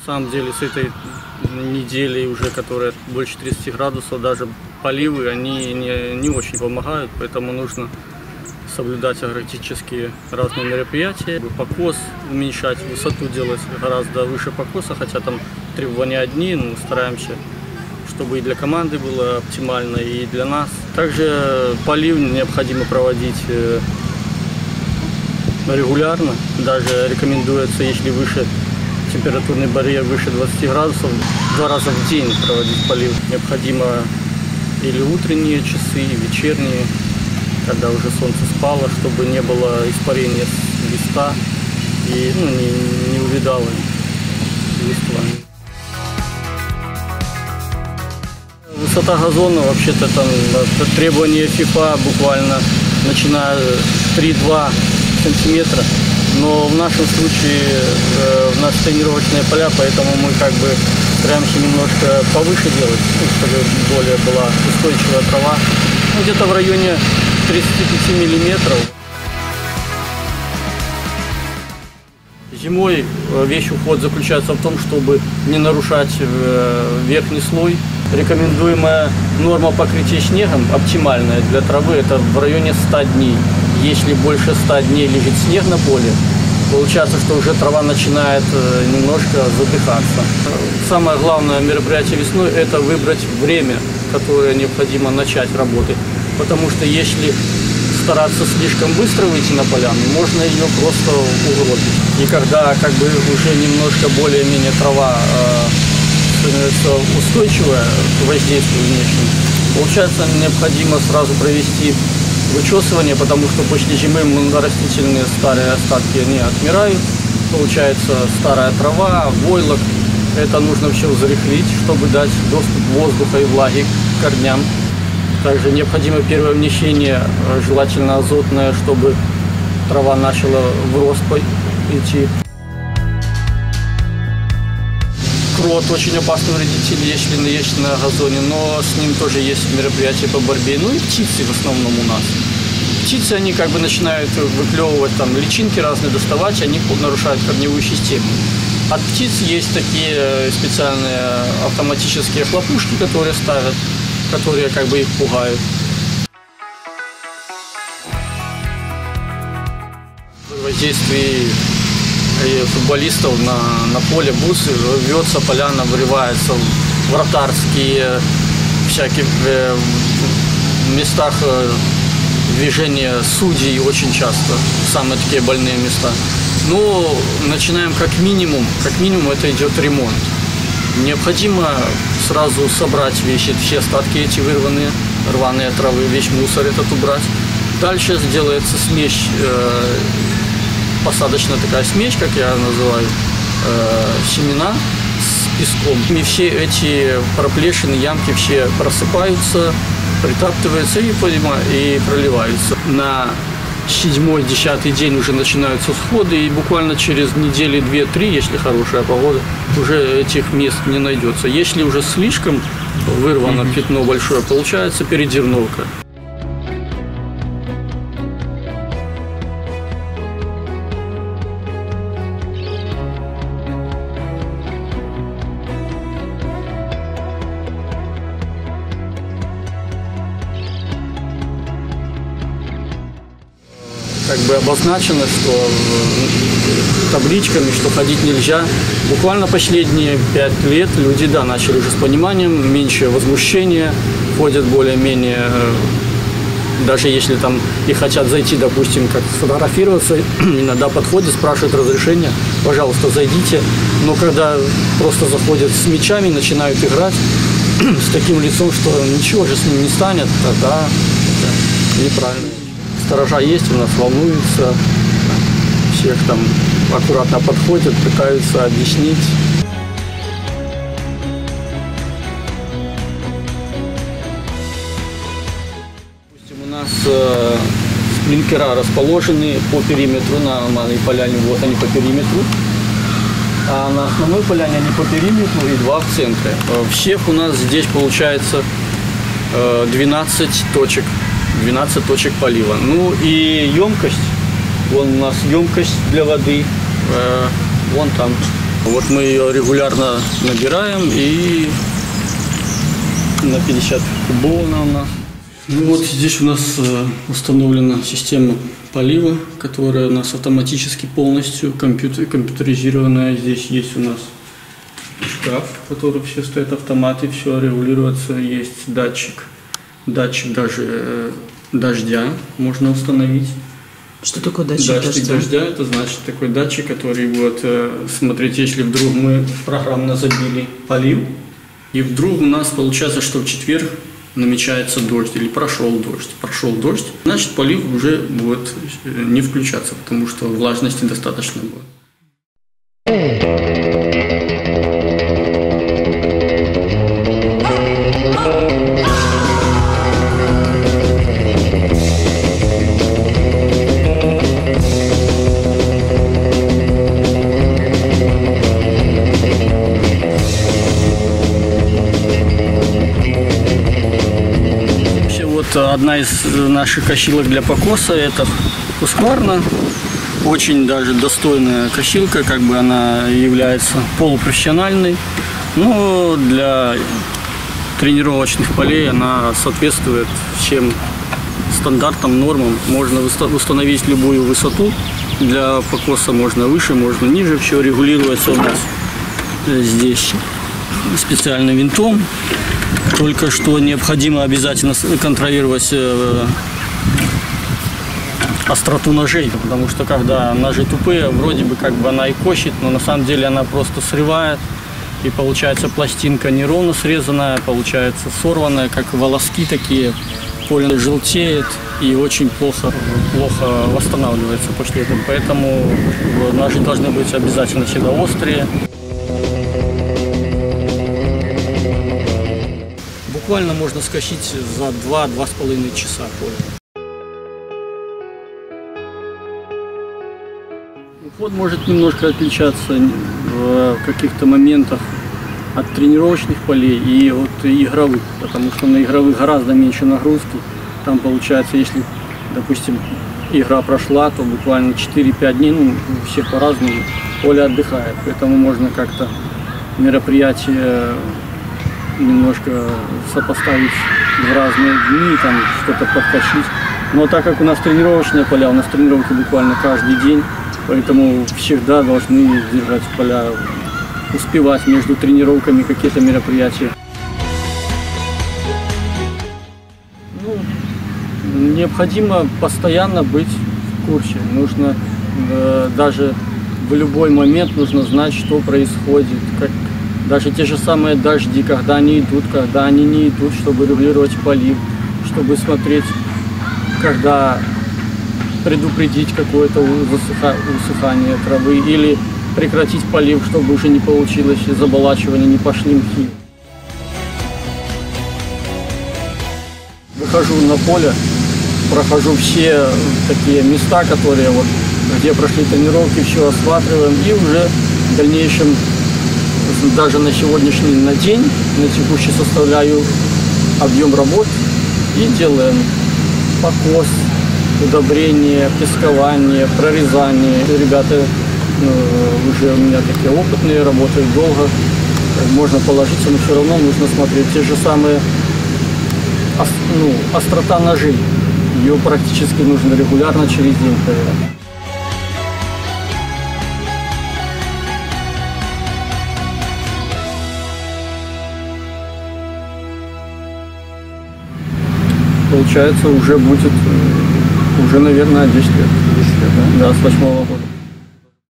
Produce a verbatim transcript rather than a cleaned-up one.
самом деле с этой недели уже, которая больше тридцати градусов, даже поливы, они не, не очень помогают, поэтому нужно соблюдать агротические разные мероприятия. Покос уменьшать, высоту делать гораздо выше покоса, хотя там требования одни, но стараемся, чтобы и для команды было оптимально, и для нас. Также полив необходимо проводить регулярно, даже рекомендуется, если выше температурный барьер выше двадцати градусов, два раза в день проводить полив. Необходимо или утренние часы, и вечерние, когда уже солнце спало, чтобы не было испарения с листа и ну, не, не увидало листва. Высота газона, вообще-то там требования ФИФА буквально начиная три-два сантиметра. Но в нашем случае э, у нас тренировочные поля, поэтому мы как бы стараемся немножко повыше делать, ну, чтобы более была устойчивая трава. Ну, где-то в районе тридцати пяти миллиметров. Зимой весь уход заключается в том, чтобы не нарушать э, верхний слой. Рекомендуемая норма покрытия снегом, оптимальная для травы, это в районе ста дней. Если больше ста дней лежит снег на поле, получается, что уже трава начинает немножко задыхаться. Самое главное мероприятие весной – это выбрать время, которое необходимо начать работы. Потому что если стараться слишком быстро выйти на поляну, можно ее просто угробить. И когда как бы уже немножко более-менее трава становится устойчивая к воздействию внешнему, получается, необходимо сразу провести вычесывание, потому что после зимы растительные старые остатки не отмирают. Получается старая трава, войлок. Это нужно все взрыхлить, чтобы дать доступ воздуха и влаги к корням. Также необходимо первое внесение, желательно азотное, чтобы трава начала в рост идти. Крот очень опасный вредитель, если есть на газоне, но с ним тоже есть мероприятия по борьбе. Ну и птицы в основном у нас. Птицы, они как бы начинают выклевывать там личинки разные, доставать, они нарушают корневую систему. От птиц есть такие специальные автоматические хлопушки, которые ставят, которые как бы их пугают. При воздействии футболистов на, на поле бусы рвется поляна, врывается в вратарские, всякие в местах движения судей очень часто, самые такие больные места. Но начинаем как минимум, как минимум это идет ремонт. Необходимо сразу собрать вещи, все остатки эти вырванные, рваные травы, весь мусор этот убрать. Дальше сделается смесь, э, посадочная такая смесь, как я называю, э, семена с песком. И все эти проплешины, ямки все просыпаются, притаптываются и, и проливаются. На седьмой, десятый день уже начинаются всходы, и буквально через недели две-три, если хорошая погода, уже этих мест не найдется. Если уже слишком вырвано mm-hmm. пятно большое, получается передерновка. Как бы обозначено, что табличками, что ходить нельзя. Буквально последние пять лет люди, да, начали уже с пониманием, меньше возмущения, ходят более-менее, даже если там и хотят зайти, допустим, как сфотографироваться, иногда подходят, спрашивают разрешения, пожалуйста, зайдите. Но когда просто заходят с мячами, начинают играть с таким лицом, что ничего же с ним не станет, тогда это неправильно. Сторожа есть, у нас волнуются, всех там аккуратно подходят, пытаются объяснить. Допустим, у нас э, сплинкера расположены по периметру, на малой поляне, вот они по периметру, а на основной поляне они по периметру и два в центре. Всех у нас здесь получается э, двенадцать точек. двенадцать точек полива. Ну и емкость, вон у нас емкость для воды, э, вон там Вот мы ее регулярно набираем, и на пятьдесят кубов она у нас. Ну вот здесь у нас установлена система полива, которая у нас автоматически полностью компьютер, компьютеризированная. Здесь есть у нас шкаф, в котором все стоят автоматы, все регулируется, есть датчик, датчик даже э, дождя можно установить. Что такое датчик, датчик дождя? дождя? Это значит такой датчик, который будет э, смотреть, если вдруг мы программно забили полив, и вдруг у нас получается, что в четверг намечается дождь или прошел дождь. Прошел дождь, значит полив уже будет не включаться, потому что влажности достаточно будет. Одна из наших косилок для покоса — это Husqvarna. Очень даже достойная косилка, как бы она является полупрофессиональной, но для тренировочных полей она соответствует всем стандартам, нормам. Можно установить любую высоту, для покоса можно выше, можно ниже, все регулируется у нас здесь специальным винтом. Только что необходимо обязательно контролировать остроту ножей, потому что когда ножи тупые, вроде бы как бы она и косит, но на самом деле она просто срывает, и получается пластинка неровно срезанная, получается сорванная, как волоски такие, поле желтеет и очень плохо, плохо восстанавливается после этого. Поэтому ножи должны быть обязательно всегда острые. Буквально можно скосить за два-два с половиной часа поле. Уход может немножко отличаться в каких-то моментах от тренировочных полей и от игровых, потому что на игровых гораздо меньше нагрузки. Там получается, если, допустим, игра прошла, то буквально четыре-пять дней, ну, у всех по-разному, поле отдыхает. Поэтому можно как-то мероприятие немножко сопоставить в разные дни, там что-то подкачить. Но так как у нас тренировочные поля, у нас тренировки буквально каждый день, поэтому всегда должны держать поля, успевать между тренировками какие-то мероприятия. Ну, необходимо постоянно быть в курсе. Нужно э, даже в любой момент нужно знать, что происходит, как даже те же самые дожди, когда они идут, когда они не идут, чтобы регулировать полив, чтобы смотреть, когда предупредить какое-то высыхание травы или прекратить полив, чтобы уже не получилось заболачивание, не пошли мхи. Выхожу на поле, прохожу все такие места, которые вот, где прошли тренировки, все осматриваем, и уже в дальнейшем, даже на сегодняшний на день, на текущий составляю объем работ и делаем покос, удобрение, пескование, прорезание. Ребята ну, уже у меня такие опытные, работают долго, можно положиться, но все равно нужно смотреть. Те же самые ну, острота ножей, ее практически нужно регулярно через день проверять. Получается, уже будет, уже, наверное, десять лет. десять лет, да? Да, с восьмого года.